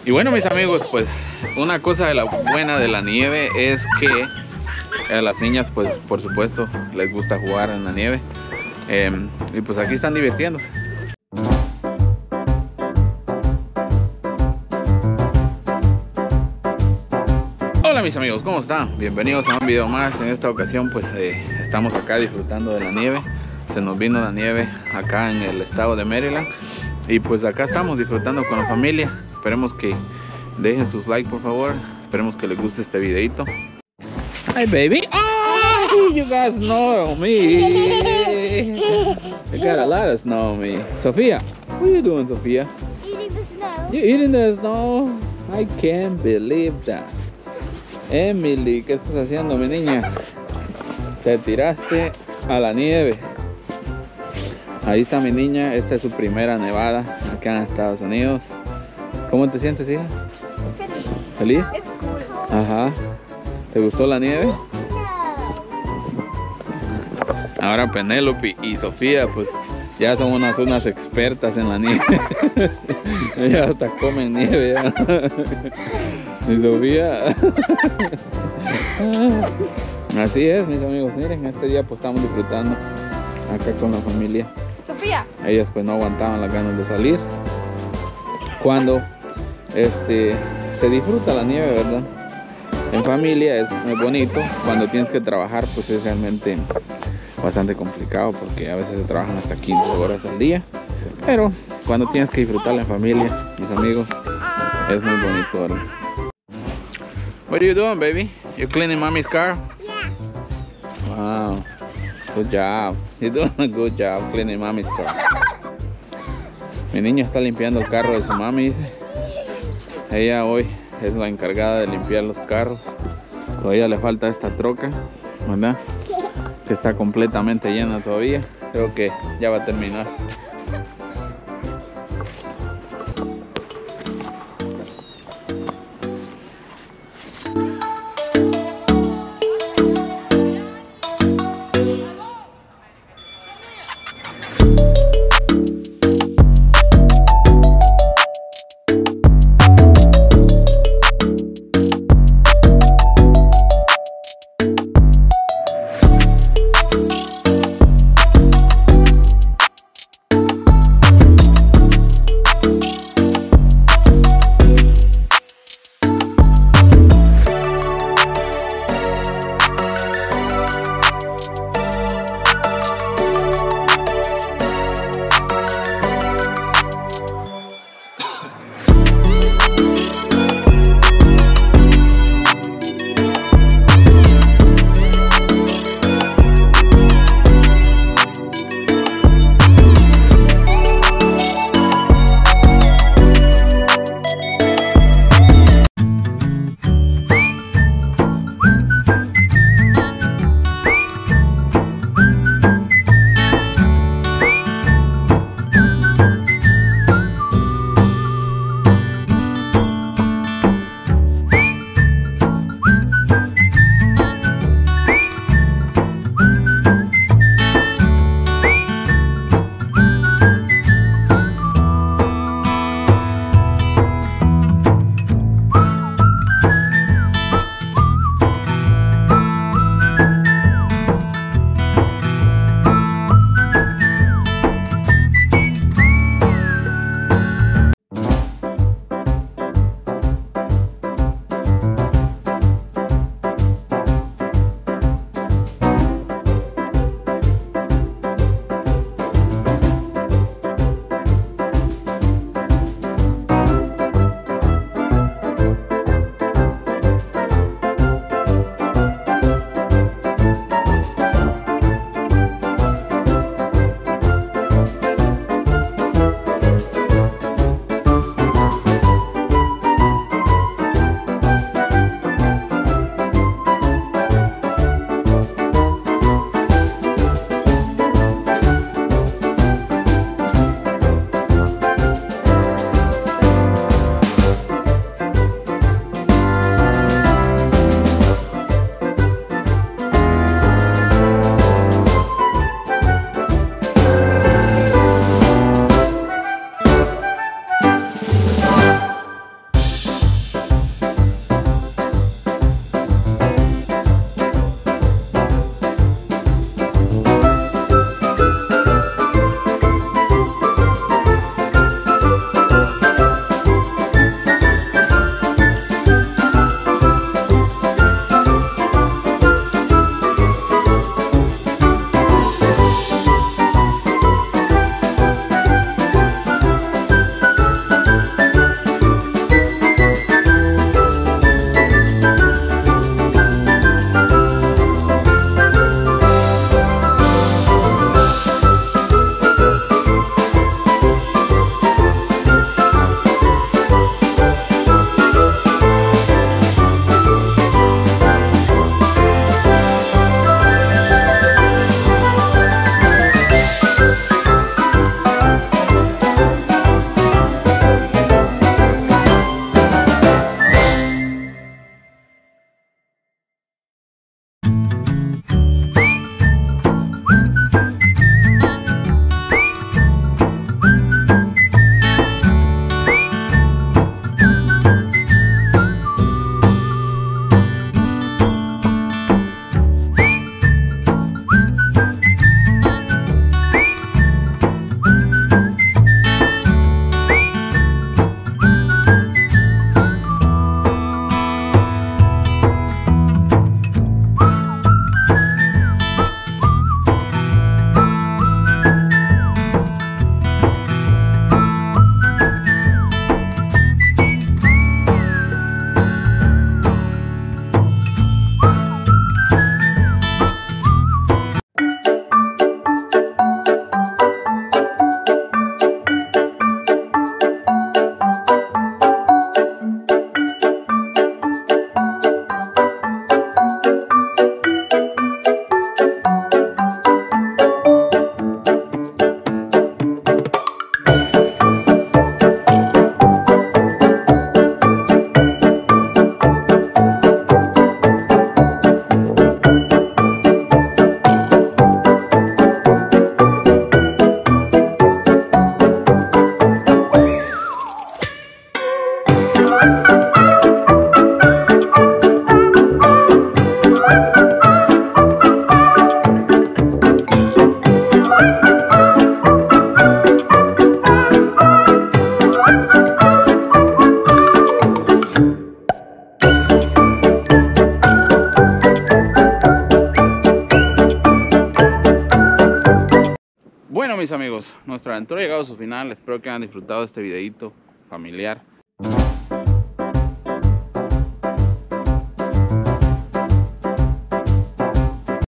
Y bueno, mis amigos, pues una cosa de la buena de la nieve es que a las niñas, pues por supuesto, les gusta jugar en la nieve. Y pues aquí están divirtiéndose. Hola mis amigos, ¿cómo están? Bienvenidos a un video más. En esta ocasión pues estamos acá disfrutando de la nieve. Se nos vino la nieve acá en el estado de Maryland. Y pues acá estamos disfrutando con la familia. Esperemos que dejen sus likes por favor. Esperemos que les guste este videito. Hi baby. Oh, you guys know me. You got a lot of snow on me. Sophia, what are you doing, Sophia? Eating the snow. You eating the snow? I can't believe that. Emily, ¿qué estás haciendo, mi niña? Te tiraste a la nieve. Ahí está mi niña. Esta es su primera nevada acá en Estados Unidos. ¿Cómo te sientes, hija? ¿Feliz? Ajá. ¿Te gustó la nieve? Ahora Penélope y Sofía pues ya son unas expertas en la nieve. Ellas hasta comen nieve ya. Y Sofía. Así es, mis amigos. Miren, este día pues estamos disfrutando acá con la familia. Sofía. Ellas pues no aguantaban las ganas de salir. Cuando se disfruta la nieve, ¿verdad? En familia es muy bonito. Cuando tienes que trabajar pues es realmente bastante complicado porque a veces se trabajan hasta 15 horas al día. Pero cuando tienes que disfrutarla en familia, mis amigos, es muy bonito, ¿verdad? What are you doing, baby? You cleaning mommy's car? Yeah. Wow. Good job. You're doing a good job cleaning mommy's car. Mi niña está limpiando el carro de su mami, dice. Ella hoy es la encargada de limpiar los carros. Todavía le falta esta troca, ¿verdad? Que está completamente llena todavía. Creo que ya va a terminar. mis amigos, nuestra aventura ha llegado a su final. Espero que hayan disfrutado de este videito familiar.